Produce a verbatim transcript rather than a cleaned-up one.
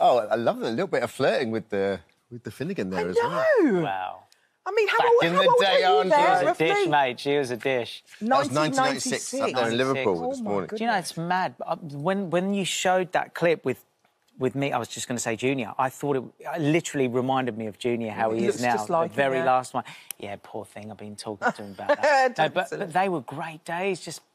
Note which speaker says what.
Speaker 1: Oh, I love it. A little bit of flirting with the with the Finnegan there
Speaker 2: I
Speaker 1: as
Speaker 2: know.
Speaker 1: well.
Speaker 3: Wow.
Speaker 2: I mean, how
Speaker 1: Back
Speaker 2: old,
Speaker 1: in
Speaker 2: how
Speaker 1: the
Speaker 2: old
Speaker 1: day,
Speaker 2: were you
Speaker 1: aren't
Speaker 2: there,
Speaker 1: you?
Speaker 3: She was a
Speaker 2: roughly?
Speaker 3: dish, mate. She was a dish.
Speaker 1: That was nineteen ninety-six, up there in Liverpool
Speaker 2: Oh,
Speaker 1: this
Speaker 2: my
Speaker 1: morning.
Speaker 2: goodness.
Speaker 3: Do you know, it's mad. Uh, When when you showed that clip with with me, I was just going to say Junior. I thought it, it literally reminded me of Junior, how he,
Speaker 2: He
Speaker 3: is
Speaker 2: looks
Speaker 3: now.
Speaker 2: just like
Speaker 3: the
Speaker 2: him,
Speaker 3: very
Speaker 2: yeah.
Speaker 3: last one. Yeah, poor thing. I've been talking to him about that. No,
Speaker 2: Don't be
Speaker 3: but,
Speaker 2: silly.
Speaker 3: but they were great days. Just